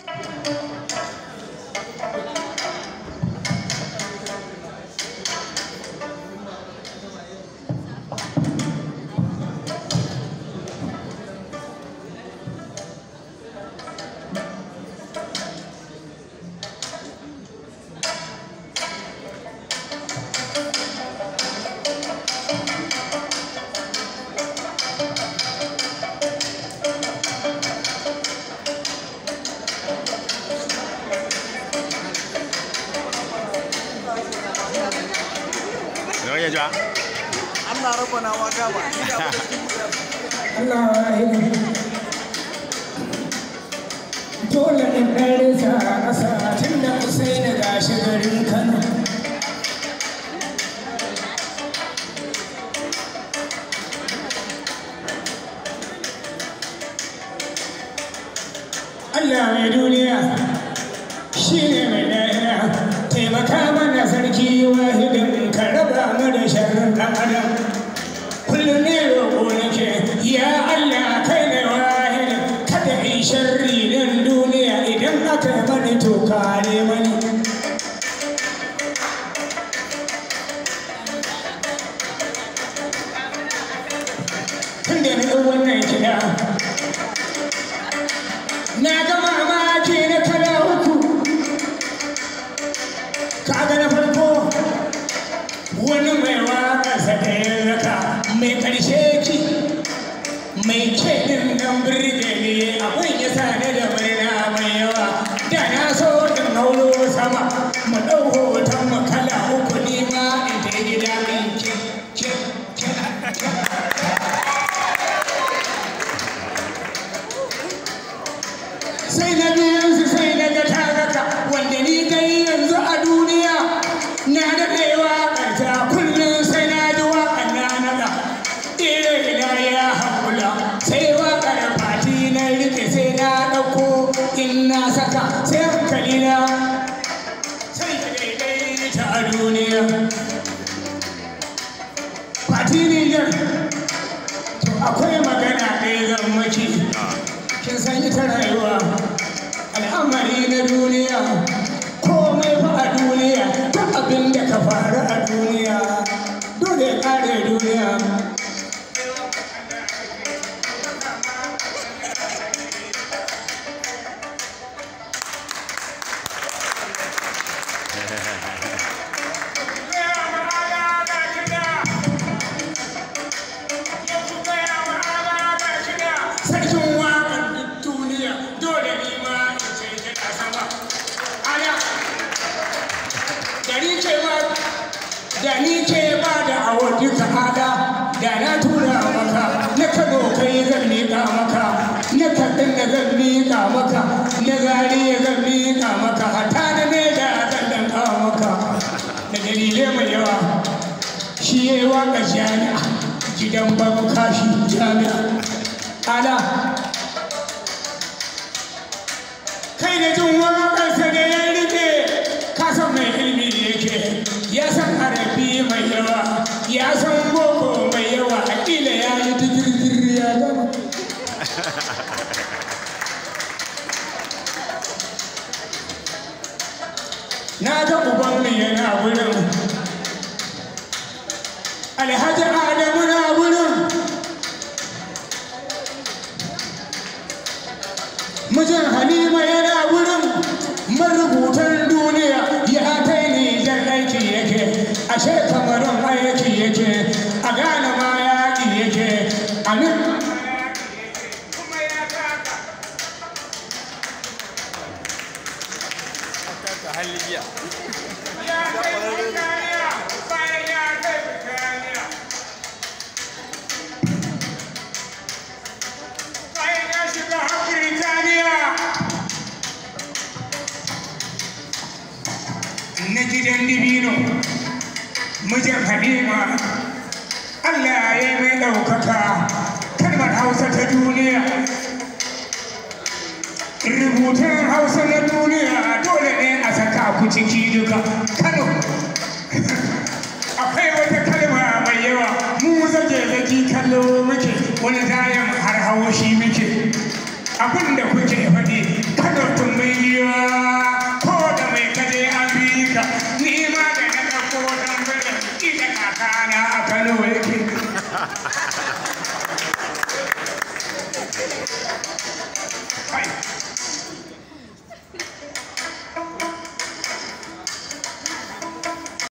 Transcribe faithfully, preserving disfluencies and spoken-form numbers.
Allah rabbana wa gaba Allah dole in ɗare sa a ƙasa tun da Usaini gashi garin Kano. Allah mai duniya shi ne mai da'ira, taimaka mana sarki wahidin ka raba mu da sharrin ɗan adam. Kullum ne roƙo nake, ya Allah kai ne wahidin, kada in sharri don duniya idan aka mani to kare mani. Tun da na ɗau wannan kiɗa, na ga mamaki na kala uku. Kaga na farko wani mai waƙarsa da ya raka mai ƙarshe ki mai ke ɗin nan birge ne abin ya sa ni da murna mai yawa. Da na so in hauro sama mu ɗau hoton mu kala uku ni ma in ta gida in ke ke ke. Sai na biyansu sai na ga taraka wanda ni kai yanzu a duniya na daɗe waƙarta kullum sai na ji waƙar na naga ire ina ya haƙula sai waƙar fati na rike sai na ɗauko in na saka sai hankali na sai ka daidai ta a duniya. Fati Nijar to akwai magana ɗaya zan maki. Kin san ita rayuwa al'amari na duniya komai fa a duniya duk abin da ka faru a duniya dole ya ƙare duniya. Da ni ke ba da awon duka ada da na tura maka na Kano kai zan miƙa maka na Katsina zan miƙa maka na Zaria zan miƙa maka hata na Neja zan danka maka da dalilai mai yawa shi ya yi waƙa jami'a gidan babu kashi jami'a ala kai da jin waƙarsa da ya rike kasan mai ilimi yake ya san arabi mai yawa ya san boko mai yawa akila ya yi digirgir ya gama. Na ga uban yana wurin Alhaji Adamu na wurin mijin Halima yana wurin marubutan duniya ya kai Nijar aiki yake ashe Kamarun aiki yake a Ghana ma yaƙi yake a nan kuma ya taka halliya ya kai Birtaniya bayan ya kai Birtaniya bayan ya shiga har Birtaniya na gidan dibino mijin Halima Allah ya mai ɗaukaka kalmar Hausa ta duniya rubutun Hausa na duniya dole ne a saka ku ciki duka. Kano akwai wata kalma mai yawa mu zage zaki kallo muke wani tayin har haushi muke abinda kuke faɗi Kano tun mai kana a Kano yake